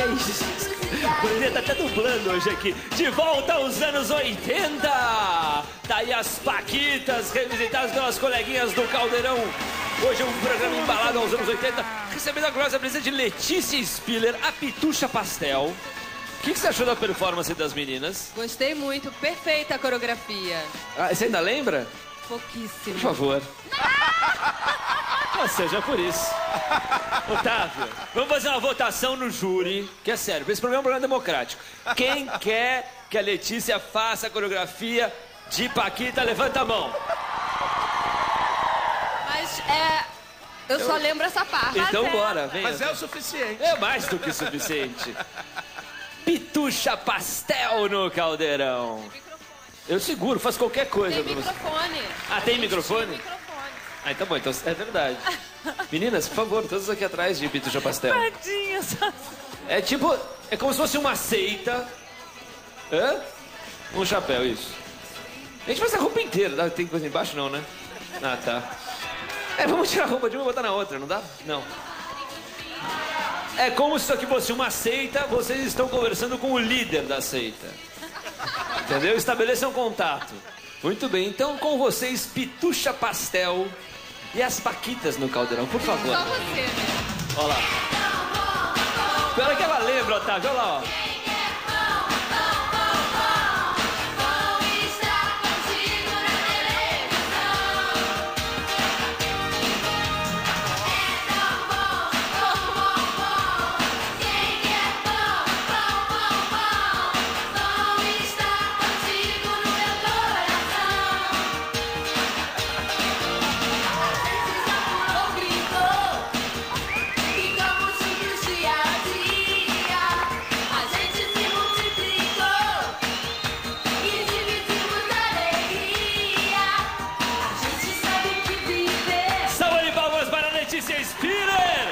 é isso? O Lelê tá até dublando hoje aqui. De volta aos anos 80. Tá aí as Paquitas, revisitadas pelas coleguinhas do Caldeirão. Hoje é um programa embalado aos anos 80. Recebendo a gloriosa presença de Letícia Spiller, a Pitucha Pastel. O que você achou da performance das meninas? Gostei muito, perfeita a coreografia. Ah, você ainda lembra? Pouquíssimo. Por favor. Ou seja, por isso. Otávio, vamos fazer uma votação no júri, que é sério, esse programa é um programa democrático. Quem quer que a Letícia faça a coreografia de Paquita, levanta a mão. Mas eu só lembro essa parte. Então bora, vem. Mas é o suficiente. É mais do que suficiente. Pitucha Pastel no Caldeirão. Eu seguro, faço qualquer coisa Tem pra você. microfone. Ah, tem microfone? Tem microfone. Ah, então bom, então é verdade. Meninas, por favor, todas aqui atrás de Pitucha Pastel. Tadinha, É tipo, é como se fosse uma seita. Hã? Um chapéu, isso. A gente faz a roupa inteira, tá? Tem coisa embaixo não, né? Ah, tá. É, vamos tirar a roupa de uma e botar na outra, não dá? Não. É como se isso aqui fosse uma seita, vocês estão conversando com o líder da seita. Entendeu? Estabeleçam contato. Muito bem, então com vocês, Pitucha Pastel e as Paquitas no Caldeirão, por favor. Só você, né? Olha lá. Espera que ela lembra, Otávio, olha lá, ó. Spiller!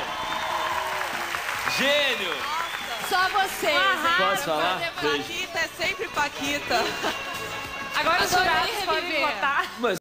Gênio! Só você. Posso falar? Paquita é sempre Paquita. Agora os jurados podem votar. Mas